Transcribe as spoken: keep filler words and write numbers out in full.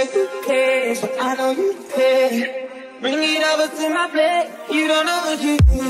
that you care, so I know you care. Bring it over to my bed, you don't know what you do.